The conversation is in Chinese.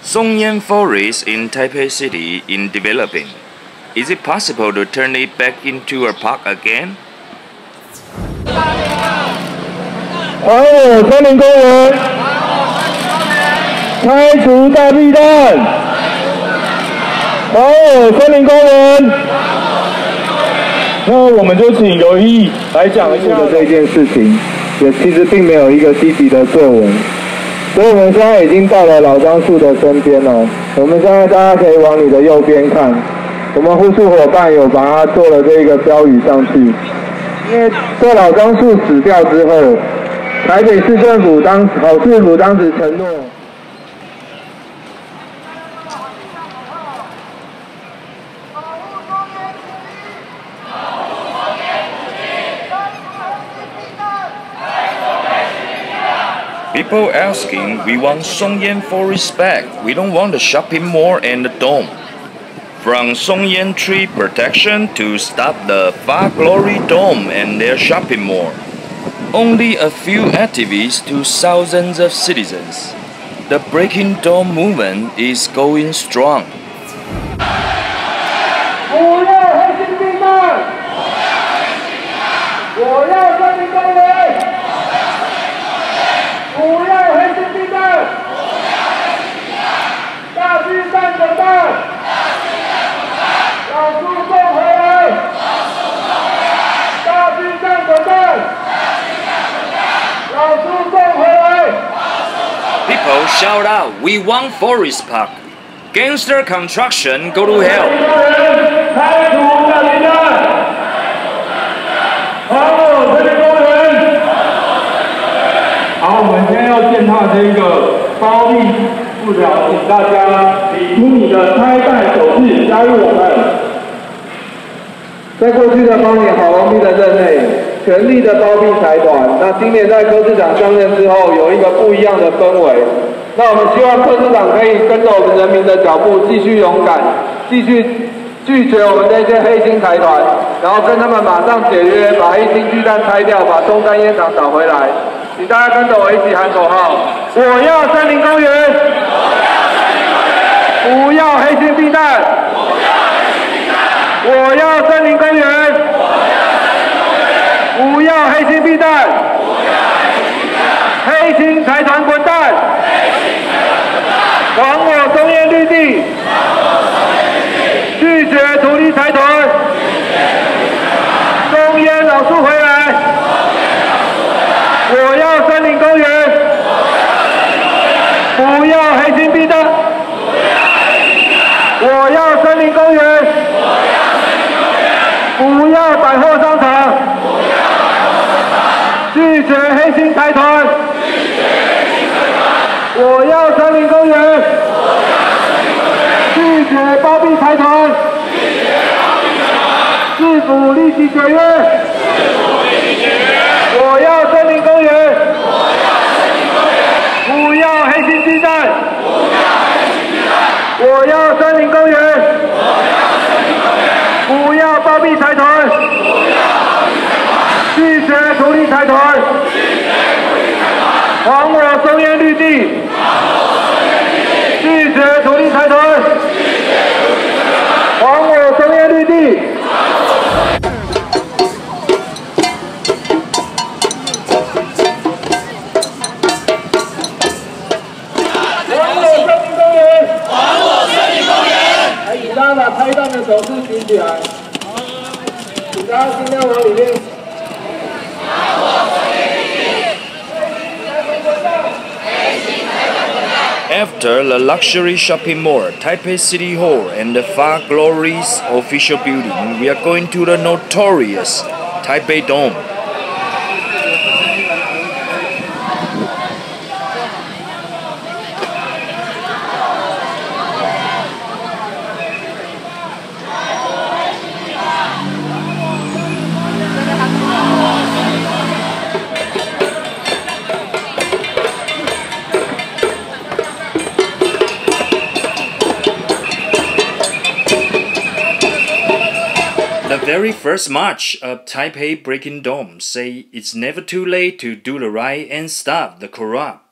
Songyan Forest in Taipei City in developing. Is it possible to turn it back into a park again? 还有森林公园，拆除大避弹，还有森林公园。那我们就请刘毅来讲一下这件事情，也其实并没有一个积极的作为。 所以我们现在已经到了老樟树的身边了。我们现在大家可以往你的右边看，我们护树伙伴有把它做了这个标语上去。因为在老樟树死掉之后，台北市政府当时承诺。 People asking, we want Songyan Forest back. We don't want the shopping mall and the dome. From Songyan Trees Protection to stop the Farglory Dome and their shopping mall. Only a few activists to thousands of citizens. The Breaking Dome Movement is going strong. 不要黑心地带！我要森林公园！ 不要黑心地带！大巨蛋滚蛋！老树种回来！大巨蛋滚蛋！老树种回来！ People shout out, "We want Forest Park." Gangster construction, go to hell. 拆除大巨蛋！好，森林公园。 好，我们现在要践踏这个包庇布条，请大家理出你的拆弹手势，加入我们。在过去的8年郝龙斌的任内，全力的包庇财团。那今年在柯市长上任之后，有一个不一样的氛围。那我们希望柯市长可以跟着我们人民的脚步，继续勇敢，继续拒绝我们这些黑心财团，然后跟他们马上解约，把黑心巨蛋拆掉，把中山烟厂找回来。 请大家跟着我一起喊口号：我要森林公园！不要黑心地带！我要森林公园！不要黑心地带！黑心财团滚蛋！还我中烟绿地！拒绝土地财团！中烟老树回来！ 我要森林公园，不要黑心地带。我要森林公园，不要百货商场。拒绝黑心财团。我要森林公园，拒绝包庇财团。市府立即解约。 我要森林公园，不要黑心地带。我要森林公园，不要包庇财团。拒绝土地财团，还我中烟绿地。拒绝土地财团，还我中烟绿地。 大家把拆弹的手势举起来，请大家尽量往里面。 After the luxury shopping mall, Taipei City Hall, and the Farglory's official building, we are going to the notorious Taipei Dome. The very first march of Taipei Breaking Dome say it's never too late to do the right and stop the corrupt.